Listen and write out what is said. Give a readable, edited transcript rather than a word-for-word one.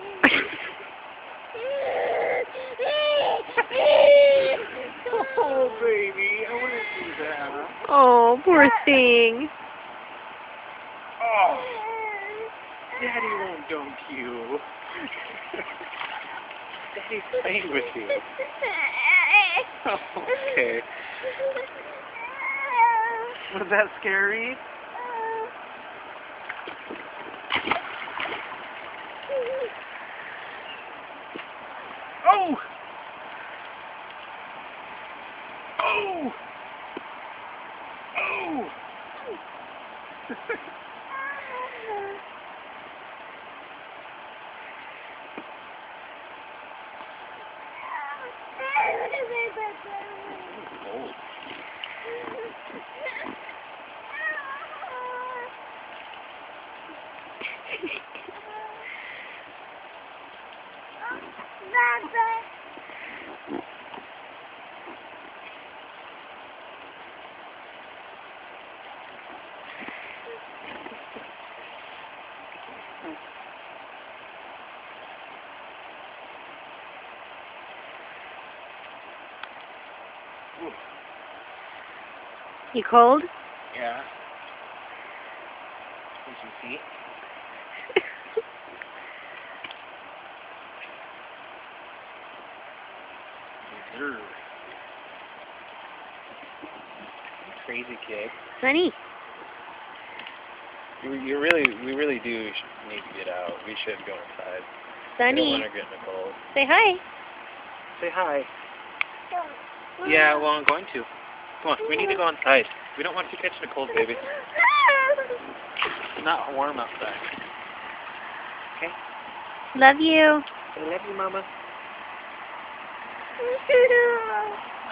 Oh, baby, I want to see that. Oh, poor thing. Oh, Daddy won't dunk you. Daddy's playing with you. Oh, okay. Was that scary? Oh! Oh! Oh! Oh. You cold? Yeah. Did you see? Deserve. Crazy kid. Sunny. We really do need to get out. We should go inside. We don't Sunny. want to get in the cold. Say hi. Say hi. Yeah, well, I'm going to. Come on, we need to go inside. We don't want you catching a cold, baby. It's not warm outside. Okay? Love you. I love you, Mama.